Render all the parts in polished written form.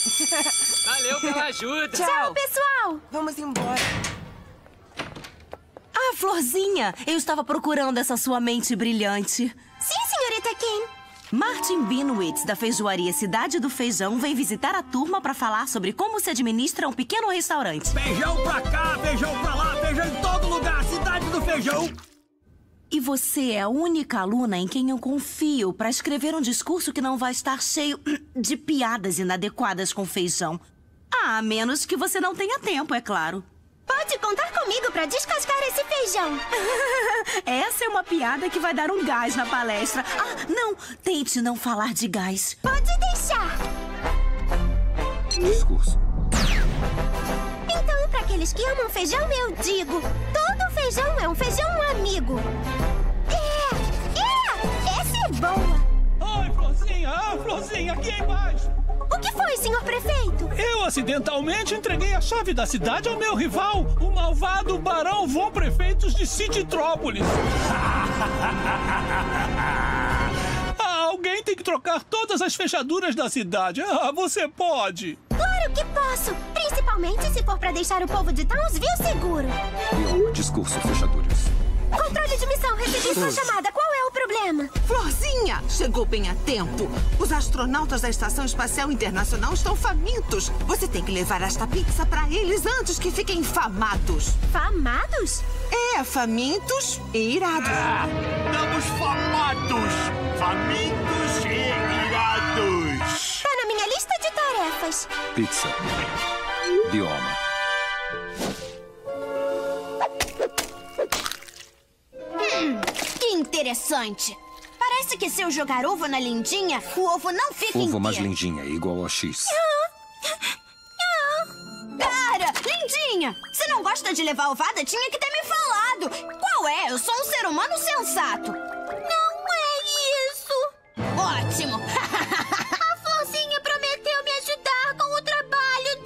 Valeu pela ajuda. Tchau, pessoal. Vamos embora. Ah, Florzinha, eu estava procurando essa sua mente brilhante. Sim, senhorita Kim. Martin Binowitz, da feijoaria Cidade do Feijão, vem visitar a turma para falar sobre como se administra um pequeno restaurante. Feijão pra cá, feijão pra lá, feijão em todo lugar, Cidade do Feijão. E você é a única aluna em quem eu confio para escrever um discurso que não vai estar cheio de piadas inadequadas com feijão. A menos que você não tenha tempo, é claro. Pode contar comigo para descascar esse feijão. Essa é uma piada que vai dar um gás na palestra. Ah, não! Tente não falar de gás. Pode deixar. Discurso. Então, para aqueles que amam feijão, eu digo: todo feijão é um feijão amigo. Essa é boa. Oi, Florzinha! Ah, Florzinha, aqui embaixo! O que foi, senhor prefeito? Eu acidentalmente entreguei a chave da cidade ao meu rival, o malvado Barão Von Prefeitos de Cititrópolis. Alguém tem que trocar todas as fechaduras da cidade. Você pode. Claro que posso. Principalmente se for para deixar o povo de Townsville seguro. Bioma, discurso, fechaduras. Controle de missão, recebi sua chamada. Qual é o problema? Florzinha, chegou bem a tempo. Os astronautas da Estação Espacial Internacional estão famintos. Você tem que levar esta pizza para eles antes que fiquem famados. Famados? É, famintos e irados. Estamos famados! Famintos e irados! Tá na minha lista de tarefas. Pizza. Bioma. Que interessante. Parece que se eu jogar ovo na lindinha, o ovo não fica inteiro. Ovo mais lindinha, igual a X. Cara, lindinha! Se não gosta de levar ovada, tinha que ter me falado. Qual é? Eu sou um ser humano sensato. Não é isso. Ótimo. A Florzinha prometeu me ajudar com o trabalho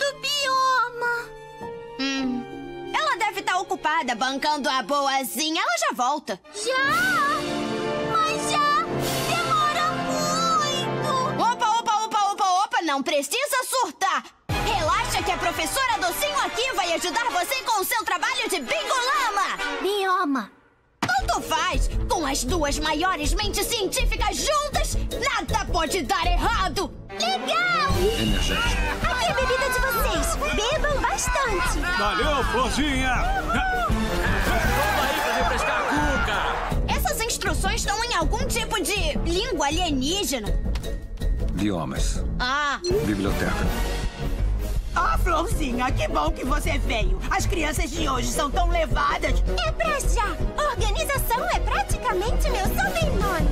do bioma. Ela deve estar ocupada bancando a boazinha. Ela já volta. Já? Mas já demora muito. Opa, não precisa surtar. Relaxa que a professora Docinho aqui vai ajudar você com o seu trabalho de bingolama. Bioma. Tanto faz. Com as duas maiores mentes científicas juntas, nada pode dar errado. Legal! Energético. Aqui é a bebida de vocês. Bebam bastante. Valeu, Florzinha! Vamos aí pra refrescar a cuca. Essas instruções estão em algum tipo de língua alienígena. Biomas. Ah, Biblioteca. Ah, Florzinha, que bom que você veio. As crianças de hoje são tão levadas. é pra já. Organização é praticamente meu sobrenome.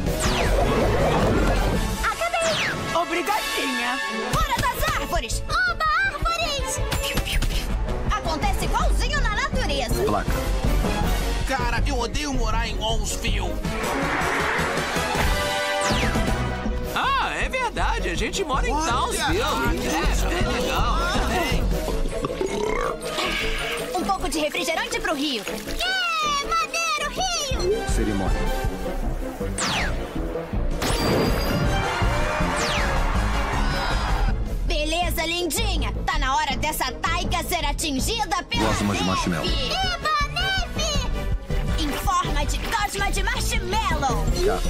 Acabei. Obrigadinha. Fora das árvores. Oba, árvores. Acontece igualzinho na natureza. Placa. Cara, eu odeio morar em Owlsville. Ah, é verdade. A gente mora em Townsville. É legal. Um pouco de refrigerante pro Rio. Maneiro, Rio. Cerimônia. Beleza, lindinha. Tá na hora dessa taiga ser atingida pela Gosma de marshmallow. Eba, neve! Em forma de gosma de marshmallow. Gato.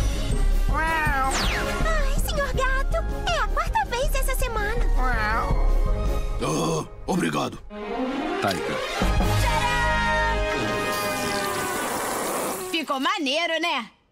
Ai, senhor gato, é a quarta vez essa semana. Obrigado. Taiga. Ficou maneiro, né?